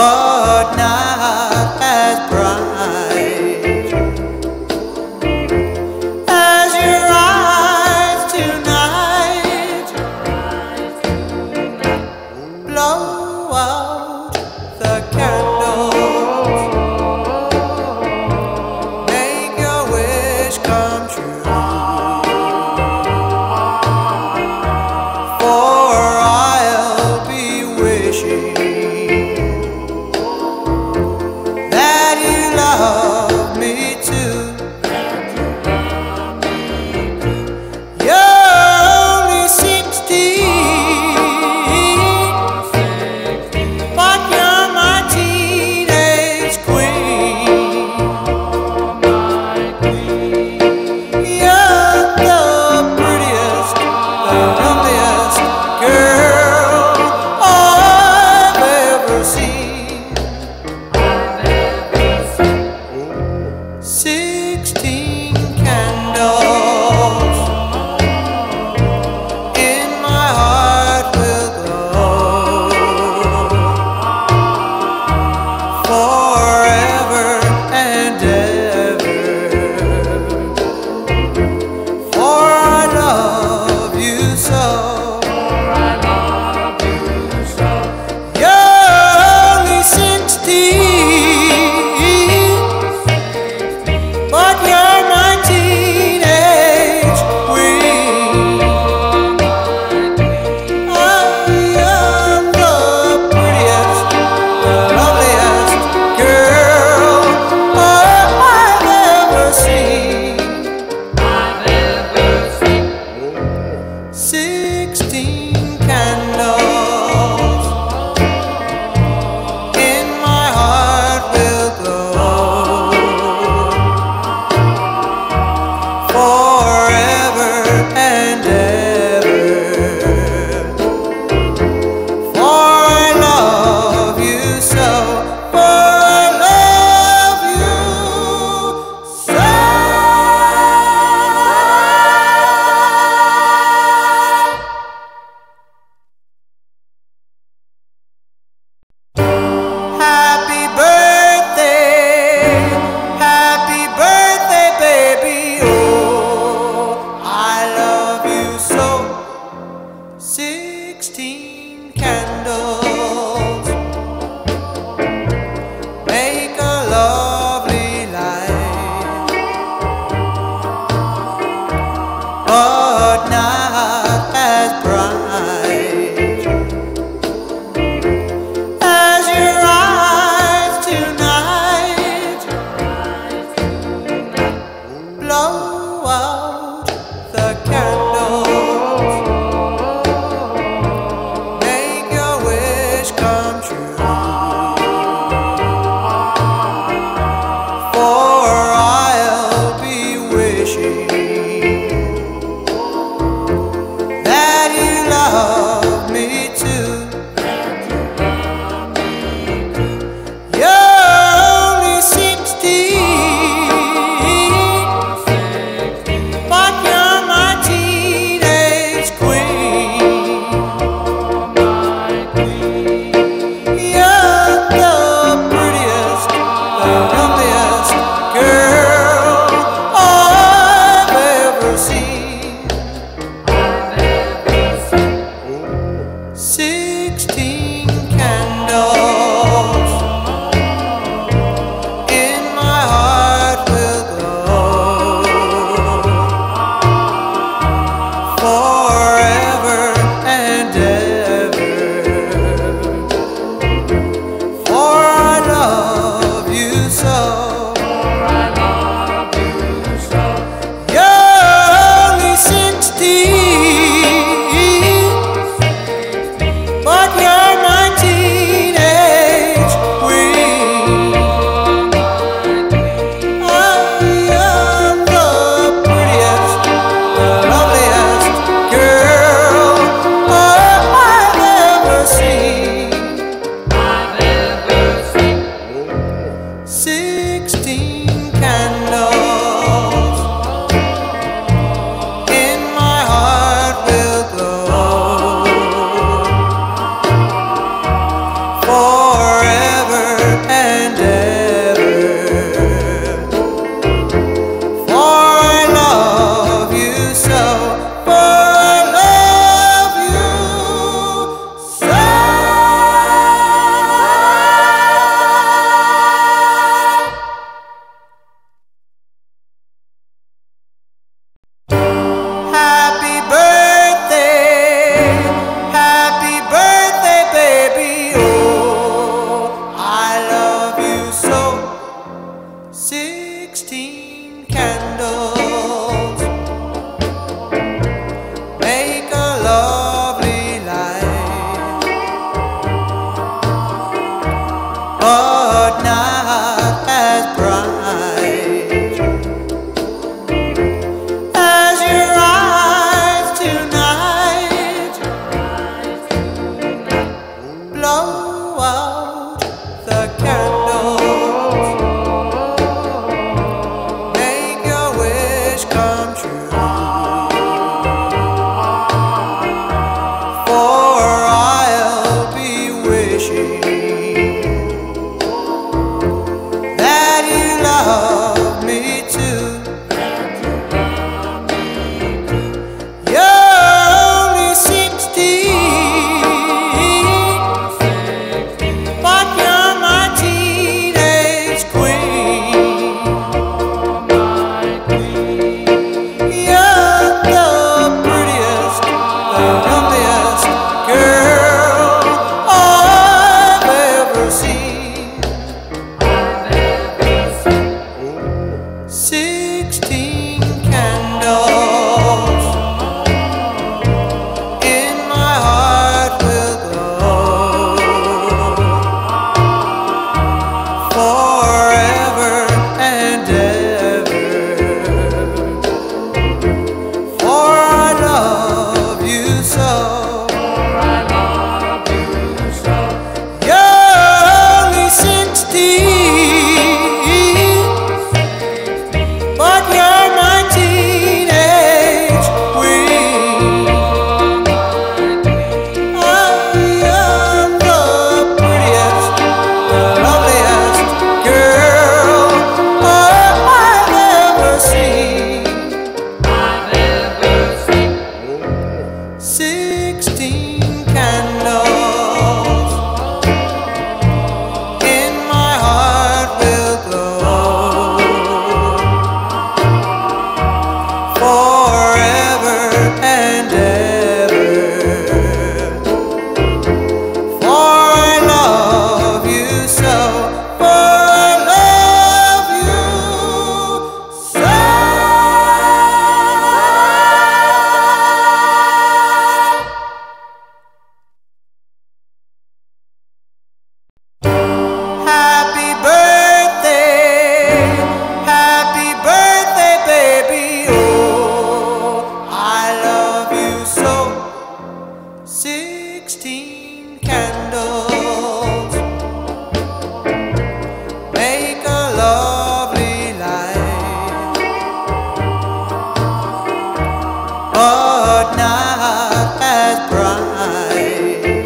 but not as bright as your eyes tonight. Blow out the candles, make your wish come true, for I'll be wishing that you love me too. You're only 16, but you're my teenage queen. You're the prettiest, the loveliest girl I've ever seen. 16 candles in my heart will glow forever and ever, for I love you so. You're only 16, but you're my teenage queen. You're the prettiest, the loveliest girl I've ever seen. 16 candles in my heart will glow forever and ever, for I love you so, for I love you so. Happy birthday, baby, oh, I love you so. 16 candles make a lovely light, but not as bright as your eyes tonight. Blow out the candles, make your wish come true, for I'll be wishing that you love me too. You're only 16, but you're my teenage queen. out the candles, make your wish come true. For I'll be wishing that you love me too. You're only 16, but you're my teenage queen. You're the prettiest, the loveliest girl I've ever seen. 16 candles in my heart will glow forever and ever. For I love you so. You're only 16, but you're my teenage queen. Oh, you're the prettiest, the loveliest girl I've ever seen. 16 candles in my heart will glow forever and ever. For I love you so. For I love you so. Happy birthday, baby. Oh, I love you so. 16 candles make a lovely light, but not as bright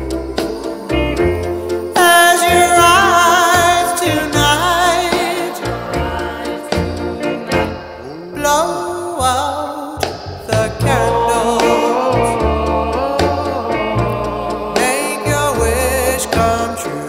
as your eyes tonight. Blow out the candles, make your wish come true.